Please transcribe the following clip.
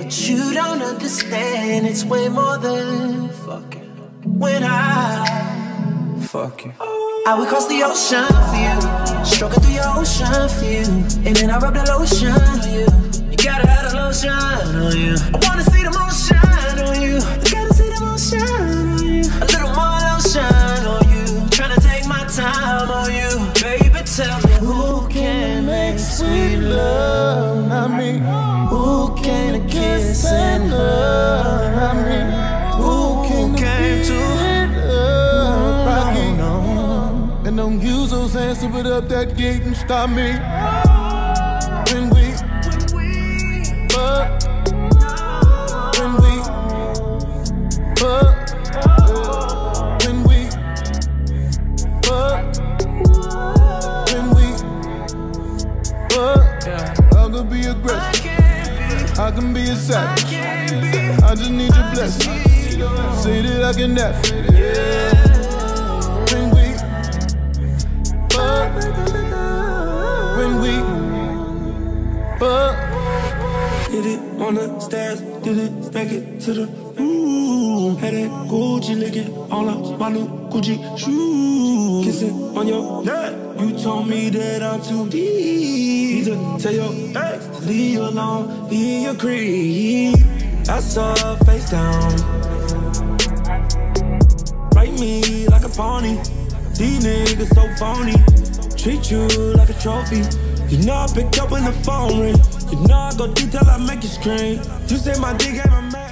You don't understand, it's way more than fucking. When I fuck you, I would cross the ocean for you, stroking through your ocean for you, and then I rub the lotion on you. You gotta have the lotion on you. I wanna see the moon shine on you. You gotta see the moon shine on you. A little more lotion on you. Tryna take my time on you. Baby, tell me who can make sweet love? Not me. Who can kiss and love? Not me. Who came to rocky? And don't use those hands to put up that gate and stop me. When we fuck, when we fuck, when we fuck, when we fuck, I could be aggressive, I can be a savage. I just need your blessing. Say that I can have it. Yeah. When we fuck, when we fuck. Did it on the stairs, did it stack it to the room. Had that Gucci licking all up my new Gucci shoes. Kissing on your neck, you told me that I'm too deep. To tell your ex to leave you alone, leave your creep. I saw her face down, write me like a pony. These niggas so phony, treat you like a trophy. You know I picked up when the phone ring. You know I go deep till I make you scream. You say my dick ain't my man.